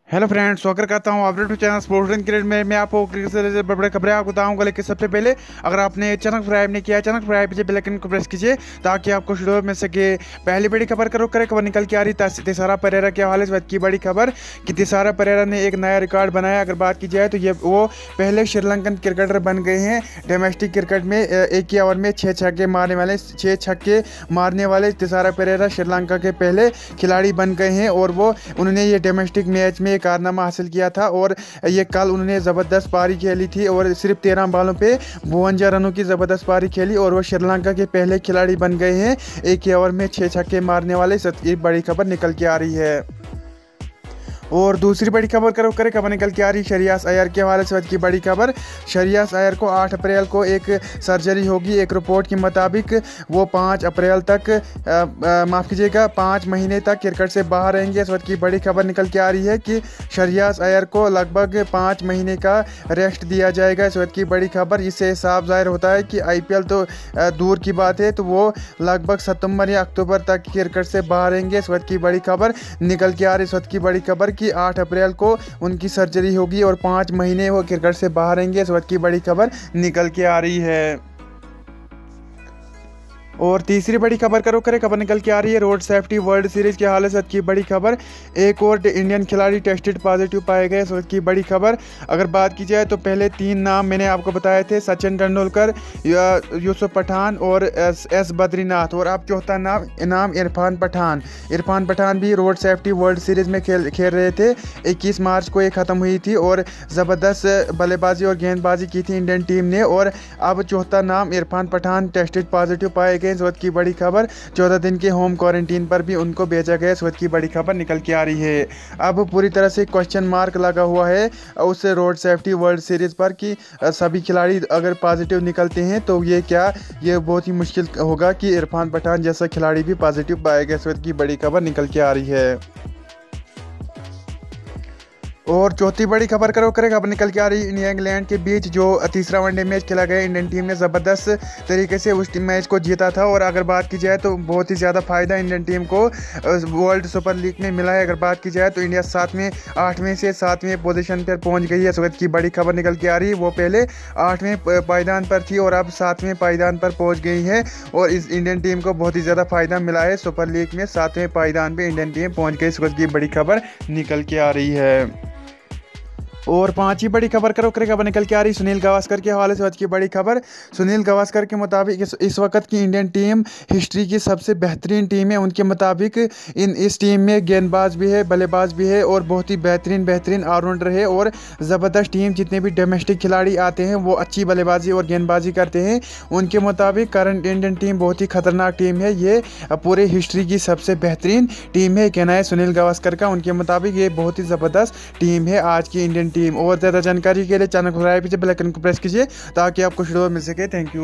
Hello friends, स्वागत करता हूं update to channel sports and cricket में। मैं आपको क्रिकेट से रिलेटेड बड़े खबरें आपको बताऊंगा, लेकिन सबसे पहले अगर आपने चैनल सब्सक्राइब नहीं किया, चैनल सब्सक्राइब कीजिए, बेल आइकन को प्रेस कीजिए ताकि आपको वीडियो मिल सके। पहली बड़ी खबर करो करे खबर निकल के आ रही तिसारा परेरा के हवाले से की बड़ी खबर कि तिसारा परेरा ने एक नया रिकॉर्ड बनाया। अगर बात की जाए तो ये वो पहले श्रीलंकन क्रिकेटर बन गए हैं डोमेस्टिक क्रिकेट में एक ही ओवर में 6 छक्के मारने वाले तिसारा परेरा श्रीलंका के पहले खिलाड़ी बन गए हैं और उन्होंने ये डोमेस्टिक मैच में कारनामा हासिल किया था। और ये कल उन्होंने ज़बरदस्त पारी खेली थी और सिर्फ 13 बॉलों पे 52 रनों की ज़बरदस्त पारी खेली और वो श्रीलंका के पहले खिलाड़ी बन गए हैं एक ही ओवर में 6 छक्के मारने वाले। एक बड़ी खबर निकल के आ रही है। और दूसरी बड़ी खबर खबर निकल के आ रही श्रेयस अय्यर के हवाले से की बड़ी खबर। श्रेयस अय्यर को 8 अप्रैल को एक सर्जरी होगी। एक रिपोर्ट के मुताबिक वो 5 अप्रैल तक 5 महीने तक क्रिकेट से बाहर रहेंगे। इस वक्त की बड़ी खबर निकल के आ रही है कि श्रेयस अय्यर को लगभग 5 महीने का रेस्ट दिया जाएगा। इस वक्त की बड़ी खबर, इससे साफ जाहिर होता है कि IPL तो दूर की बात है, तो वो लगभग सितंबर या अक्टूबर तक क्रिकेट से बाहर रहेंगे। इस वक्त की बड़ी खबर निकल के आ रही। इस वक्त की बड़ी खबर कि 8 अप्रैल को उनकी सर्जरी होगी और 5 महीने वो क्रिकेट से बाहर रहेंगे। इस वक्त की बड़ी खबर निकल के आ रही है। और तीसरी बड़ी खबर खबर निकल के आ रही है रोड सेफ्टी वर्ल्ड सीरीज के हवाले से की बड़ी खबर। एक और इंडियन खिलाड़ी टेस्टेड पॉजिटिव पाए गए। इस वक्त की बड़ी खबर अगर बात की जाए तो पहले 3 नाम मैंने आपको बताए थे, सचिन तेंदुलकर, यूसुफ पठान और एस बद्रीनाथ, और अब चौथा नाम इरफान पठान भी रोड सेफ्टी वर्ल्ड सीरीज में खेल रहे थे। 21 मार्च को ये ख़त्म हुई थी और ज़बरदस्त बल्लेबाजी और गेंदबाजी की थी इंडियन टीम ने। और अब चौथा नाम इरफान पठान टेस्टेड पॉजिटिव पाए गए। इस वक्त की बड़ी खबर 14 दिन के होम क्वारंटीन पर भी उनको भेजा गया। इस वक्त की बड़ी खबर निकल के आ रही है। अब पूरी तरह से क्वेश्चन मार्क लगा हुआ है उस रोड सेफ्टी वर्ल्ड सीरीज पर कि सभी खिलाड़ी अगर पॉजिटिव निकलते हैं तो ये बहुत ही मुश्किल होगा कि इरफान पठान जैसा खिलाड़ी भी पॉजिटिव पाएगा। इस वक्त की बड़ी खबर निकल के आ रही है। और चौथी बड़ी खबर खबर निकल के आ रही इंडिया इंग्लैंड के बीच जो तीसरा वनडे मैच खेला गया। इंडियन टीम ने ज़बरदस्त तरीके से उस मैच को जीता था। और अगर बात की जाए तो बहुत ही ज़्यादा फायदा इंडियन टीम को वर्ल्ड सुपर लीग में मिला है। अगर बात की जाए तो इंडिया 8वें से 7वें पोजीशन पर पहुंच गई है। इस वक्त की बड़ी खबर निकल के आ रही है। वो पहले 8वें पायदान पर थी और अब 7वें पायदान पर पहुँच गई है और इस इंडियन टीम को बहुत ही ज़्यादा फायदा मिला है। सुपर लीग में 7वें पायदान पर इंडियन टीम पहुँच गई। इस वक्त की बड़ी खबर निकल के आ रही है। और 5वीं बड़ी खबर निकल के आ रही सुनील गावस्कर के हवाले से आज की बड़ी खबर। सुनील गावस्कर के मुताबिक इस वक्त की इंडियन टीम हिस्ट्री की सबसे बेहतरीन टीम है। उनके मुताबिक इस टीम में गेंदबाज भी है, बल्लेबाज भी है और बहुत ही बेहतरीन ऑलराउंडर है और ज़बरदस्त टीम। जितने भी डोमेस्टिक खिलाड़ी आते हैं वो अच्छी बल्लेबाजी और गेंदबाजी करते हैं। उनके मुताबिक करंट इंडियन टीम बहुत ही खतरनाक टीम है, ये पूरे हिस्ट्री की सबसे बेहतरीन टीम है, कहना है सुनील गावस्कर का। उनके मुताबिक ये बहुत ही ज़बरदस्त टीम है आज की इंडियन टीम। और ज़्यादा जानकारी के लिए चैनल को सब्सक्राइब कीजिए, बेल आइकन को प्रेस कीजिए ताकि आपको वीडियो मिल सके। Thank you.